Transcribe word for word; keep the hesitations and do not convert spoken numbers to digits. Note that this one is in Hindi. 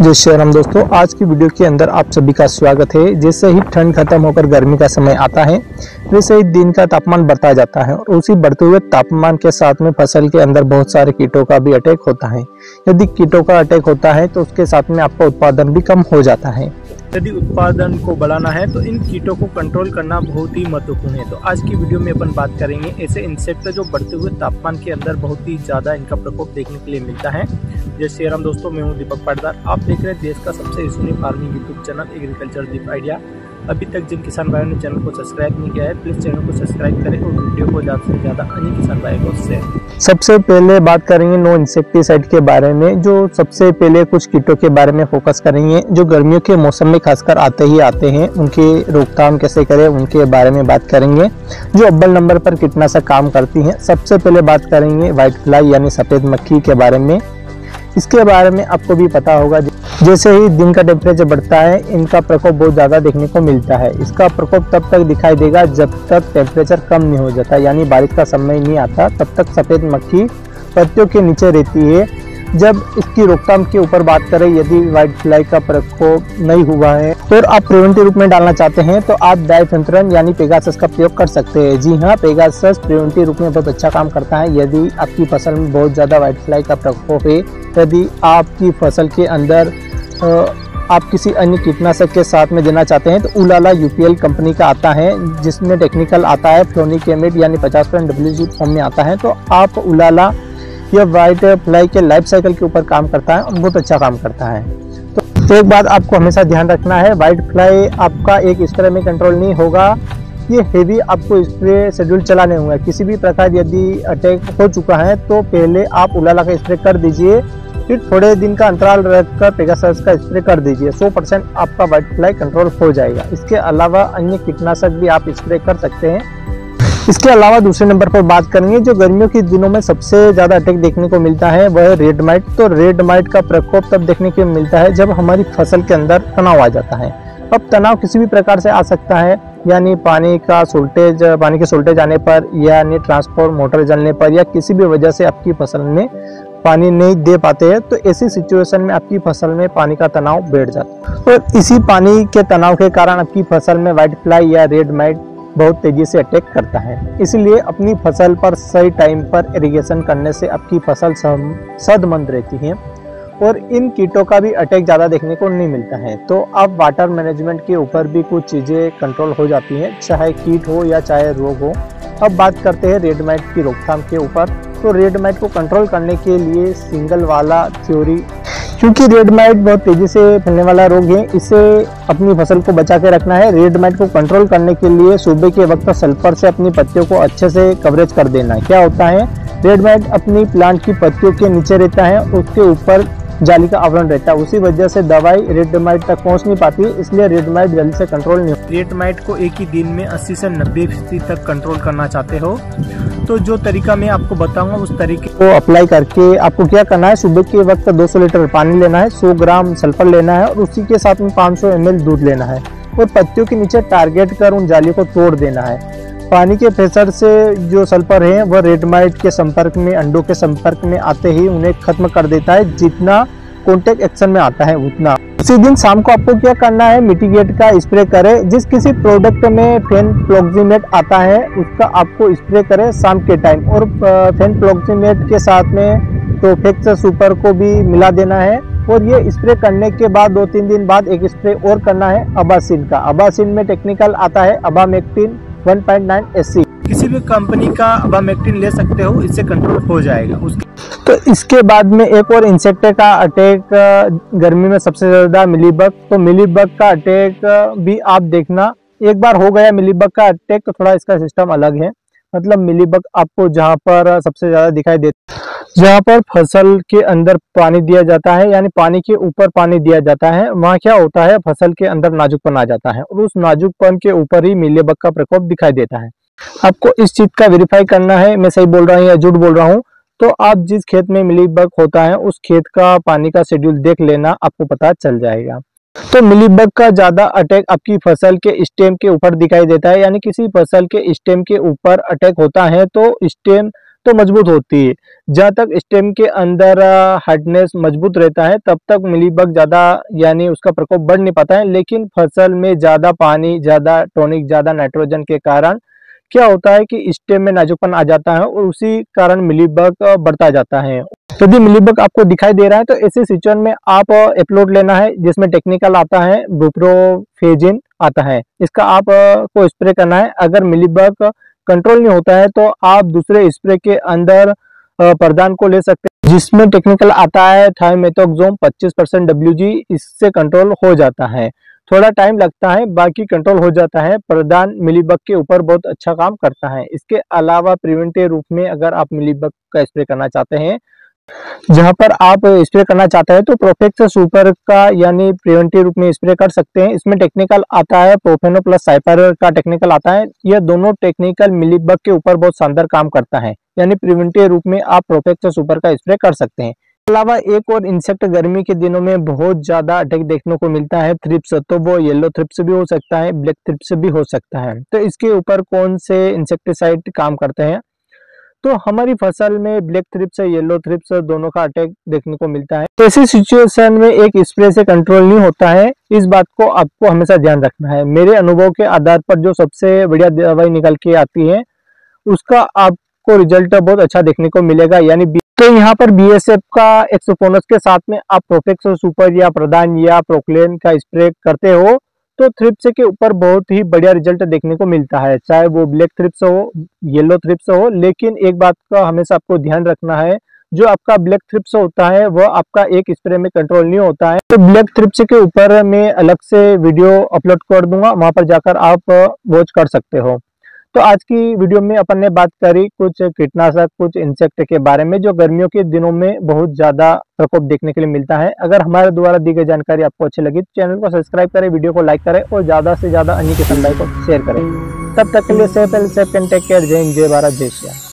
जय श्री राम दोस्तों, आज की वीडियो के अंदर आप सभी का स्वागत है। जैसे ही ठंड खत्म होकर गर्मी का समय आता है वैसे ही दिन का तापमान बढ़ता जाता है और उसी बढ़ते हुए तापमान के साथ में फसल के अंदर बहुत सारे कीटों का भी अटैक होता है। यदि कीटों का अटैक होता है तो उसके साथ में आपका उत्पादन भी कम हो जाता है। यदि उत्पादन को बढ़ाना है तो इन कीटों को कंट्रोल करना बहुत ही महत्वपूर्ण है। तो आज की वीडियो में अपन बात करेंगे ऐसे इंसेक्ट जो बढ़ते हुए तापमान के अंदर बहुत ही ज्यादा इनका प्रकोप देखने के लिए मिलता है। जय श्री राम दोस्तों, मैं हूं दीपक पाटीदार। आप देख रहे हैं देश का सबसे unique farming YouTube channel agriculture Deep idea. अभी तक जिन किसान भाइयों ने चैनल को सब्सक्राइब नहीं किया है प्लीज चैनल को सब्सक्राइब करें और वीडियो को ज्यादा से ज्यादा अन्य किसान भाइयों को शेयर। सबसे पहले बात करेंगे नो इंसेक्टिसाइड के बारे में। जो सबसे पहले कुछ कीटों के बारे में फोकस करेंगे जो गर्मियों के मौसम में खासकर आते ही आते हैं, उनकी रोकथाम कैसे करें उनके बारे में बात करेंगे जो अव्वल नंबर पर कीटनाशक काम करती हैं। सबसे पहले बात करेंगे व्हाइट फ्लाई यानी सफेद मक्खी के बारे में। इसके बारे में आपको भी पता होगा, जैसे ही दिन का टेम्परेचर बढ़ता है इनका प्रकोप बहुत ज़्यादा देखने को मिलता है। इसका प्रकोप तब तक दिखाई देगा जब तक टेम्परेचर कम नहीं हो जाता, यानी बारिश का समय नहीं आता तब तक सफ़ेद मक्खी पत्तियों के नीचे रहती है। जब इसकी रोकथाम के ऊपर बात करें, यदि व्हाइट फ्लाई का प्रकोप नहीं हुआ है और आप प्रिवेंटिव रूप में डालना चाहते हैं तो आप डाइफेंथ्रन यानी पेगासस का प्रयोग कर सकते हैं। जी हाँ, पेगासस प्रिवेंटिव रूप में बहुत अच्छा काम करता है। यदि आपकी फसल में बहुत ज़्यादा व्हाइट फ्लाई का प्रकोप है, यदि आपकी फसल के अंदर आप किसी अन्य कीटनाशक के साथ में देना चाहते हैं तो उलाला यूपीएल कंपनी का आता है जिसमें टेक्निकल आता है फ्लोनिकेमिड यानी पचास परसेंट डब्ल्यूजी फॉर्म में आता है। तो आप उलाला यह व्हाइट फ्लाई के लाइफ साइकिल के ऊपर काम करता है और बहुत अच्छा काम करता है। तो एक बात आपको हमेशा ध्यान रखना है, व्हाइट फ्लाई आपका एक स्प्रे में कंट्रोल नहीं होगा, ये हेवी आपको स्प्रे शेड्यूल चलाने होंगे। किसी भी प्रकार यदि अटैक हो चुका है तो पहले आप उलाला का स्प्रे कर दीजिए, फिर थोड़े दिन का अंतराल रखकर पेगासस का स्प्रे कर दीजिए। सौ परसेंट आपका व्हाइट फ्लाई कंट्रोल हो जाएगा। इसके अलावा अन्य कीटनाशक भी आप स्प्रे कर सकते हैं। इसके अलावा दूसरे नंबर पर बात करेंगे जो गर्मियों के दिनों में सबसे ज़्यादा अटैक देखने को मिलता है वह रेड माइट। तो रेड माइट का प्रकोप तब देखने को मिलता है जब हमारी फसल के अंदर तनाव आ जाता है। अब तनाव किसी भी प्रकार से आ सकता है, यानी पानी का सोल्टेज पानी के सोल्टेज आने पर, यानी ट्रांसपोर्ट मोटर जलने पर, या किसी भी वजह से आपकी फसल में पानी नहीं दे पाते हैं तो ऐसी सिचुएशन में आपकी फसल में पानी का तनाव बैठ जाता है और इसी पानी के तनाव के कारण आपकी फसल में व्हाइट फ्लाई या रेड माइट बहुत तेजी से अटैक करता है। इसलिए अपनी फसल पर सही टाइम पर इरिगेशन करने से आपकी फसल सेहतमंद रहती है और इन कीटों का भी अटैक ज़्यादा देखने को नहीं मिलता है। तो अब वाटर मैनेजमेंट के ऊपर भी कुछ चीज़ें कंट्रोल हो जाती हैं, चाहे कीट हो या चाहे रोग हो। अब बात करते हैं रेड माइट की रोकथाम के ऊपर। तो रेड माइट को कंट्रोल करने के लिए सिंगल वाला थ्योरी, क्योंकि रेड माइट बहुत तेजी से फैलने वाला रोग है, इसे अपनी फसल को बचा के रखना है। रेड माइट को कंट्रोल करने के लिए सुबह के वक्त सल्फर से अपनी पत्तियों को अच्छे से कवरेज कर देना है। क्या होता है, रेड माइट अपनी प्लांट की पत्तियों के नीचे रहता है, उसके ऊपर जाली का आवरण रहता है, उसी वजह से दवाई रेड माइट तक पहुंच नहीं पाती, इसलिए रेड माइट जल्दी से कंट्रोल नहीं होती। रेड माइट को एक ही दिन में अस्सी से नब्बे फीसदी तक कंट्रोल करना चाहते हो तो जो तरीका मैं आपको बताऊंगा उस तरीके को अप्लाई करके आपको क्या करना है, सुबह के वक्त दो सौ लीटर पानी लेना है, सौ ग्राम सल्फर लेना है और उसी के साथ में पाँच सौ एम एल दूध लेना है और पत्तियों के नीचे टारगेट कर उन जालियों को तोड़ देना है। पानी के प्रेशर से जो सल्फर है वह रेड माइट के संपर्क में, अंडों के संपर्क में आते ही उन्हें खत्म कर देता है। जितना कॉन्टेक्ट एक्शन में आता है उतना। उसी दिन शाम को आपको क्या करना है, मिटिगेट का स्प्रे करें। जिस किसी प्रोडक्ट में फेनफ्लॉक्सीमेट आता है उसका आपको स्प्रे करें शाम के टाइम और फेनफ्लॉक्सीमेट के साथ में टोफेक्स सुपर को भी मिला देना है और ये स्प्रे करने के बाद दो तीन दिन बाद एक स्प्रे और करना है अबासिन का। अबासिन में टेक्निकल आता है abamectin one point nine S C. किसी भी कंपनी का अबामेक्टिन ले सकते हो, इससे कंट्रोल हो जाएगा। उसके तो इसके बाद में एक और इंसेक्ट का अटैक गर्मी में सबसे ज्यादा मिलीबग। तो मिलीबग का अटैक भी आप देखना, एक बार हो गया मिलीबग का अटैक तो थोड़ा इसका सिस्टम अलग है। मतलब मिलीबग आपको जहां पर सबसे ज्यादा दिखाई देता है, जहां पर फसल के अंदर पानी दिया जाता है, यानी पानी के ऊपर पानी दिया जाता है, वहां क्या होता है, फसल के अंदर नाजुकपन आ जाता है और उस नाजुकपन के ऊपर ही मिलीबग का प्रकोप दिखाई देता है। आपको इस चीज का वेरीफाई करना है मैं सही बोल रहा हूँ या झूठ बोल रहा हूँ। तो आप जिस खेत में मिलीबग होता है उस खेत का पानी का शेड्यूल देख लेना, आपको पता चल जाएगा। तो मिलीबग का ज्यादा अटैक आपकी फसल के स्टेम के ऊपर दिखाई देता है, यानी किसी फसल के स्टेम के ऊपर अटैक होता है तो स्टेम तो मजबूत होती है। जहाँ तक स्टेम के अंदर हार्डनेस मजबूत रहता है तब तक मिलीबग ज़्यादा यानी उसका प्रकोप बढ़ नहीं पाता है, लेकिन फसल में ज़्यादा पानी, ज़्यादा टॉनिक, ज़्यादा नाइट्रोजन के कारण क्या होता है कि स्टेम में नाजुकपन आ जाता है और उसी कारण मिलीबग बढ़ता जाता है। यदि मिलीबग आपको दिखाई दे रहा है तो ऐसे सिचुएशन में आप एप्लोड लेना है, जिसमें टेक्निकल आता है बुप्रोफेजिन आता है, इसका आप को स्प्रे करना है। अगर मिलीबग कंट्रोल नहीं होता है तो आप दूसरे स्प्रे के अंदर प्रदान को ले सकते हैं, जिसमें टेक्निकल आता है थायोमेथोक्सोम पच्चीस परसेंट डब्ल्यू जी, इससे कंट्रोल हो जाता है। थोड़ा टाइम लगता है, बाकी कंट्रोल हो जाता है। प्रदान मिलीबग के ऊपर बहुत अच्छा काम करता है। इसके अलावा प्रिवेंटिव रूप में अगर आप मिलीबग का स्प्रे करना चाहते हैं, जहां पर आप स्प्रे करना चाहते हैं तो प्रोफेक्स सुपर का यानी प्रिवेंटिव रूप में स्प्रे कर सकते हैं। इसमें टेक्निकल आता है प्रोफेनो प्लस साइपर का टेक्निकल आता है। यह दोनों टेक्निकल मिलीबग के ऊपर बहुत शानदार काम करता है, यानी प्रिवेंटिव रूप में आप प्रोफेक्स सुपर का स्प्रे कर सकते हैं। अलावा एक और इंसेक्ट गर्मी के दिनों में बहुत ज्यादा अटैक देखने को मिलता है, थ्रिप्स। तो वो येलो थ्रिप्स भी हो सकता है, ब्लैक थ्रिप्स भी हो सकता है। तो इसके ऊपर कौन से इंसेक्टिसाइड काम करते हैं? तो हमारी फसल में ब्लैक थ्रिप्स, येलो थ्रिप्स दोनों का अटैक देखने को मिलता है। तो ऐसी सिचुएशन में एक स्प्रे से कंट्रोल नहीं होता है, इस बात को आपको हमेशा ध्यान रखना है। मेरे अनुभव के आधार पर जो सबसे बढ़िया दवाई निकल के आती है उसका आपको रिजल्ट बहुत अच्छा देखने को मिलेगा। यानी तो यहाँ पर बी एस एफ का एक्सोफोनस के साथ में आप प्रोफेक्स सुपर या प्रदान या प्रोक्लेन का स्प्रे करते हो तो थ्रिप्स के ऊपर बहुत ही बढ़िया रिजल्ट देखने को मिलता है, चाहे वो ब्लैक थ्रिप्स हो, येलो थ्रिप्स हो। लेकिन एक बात का हमेशा आपको ध्यान रखना है, जो आपका ब्लैक थ्रिप्स होता है वह आपका एक स्प्रे में कंट्रोल नहीं होता है। तो ब्लैक थ्रिप्स के ऊपर मैं अलग से वीडियो अपलोड कर दूंगा, वहां पर जाकर आप वॉच कर सकते हो। तो आज की वीडियो में अपन ने बात करी कुछ कीटनाशक, कुछ इंसेक्ट के बारे में जो गर्मियों के दिनों में बहुत ज्यादा प्रकोप देखने के लिए मिलता है। अगर हमारे द्वारा दी गई जानकारी आपको अच्छी लगी तो चैनल को सब्सक्राइब करें, वीडियो को लाइक करें और ज्यादा से ज्यादा अन्य किसान भाई को शेयर करें। तब तक के लिए safe and safe and take care. जय हिंद, जय भारत, जय श्री राम।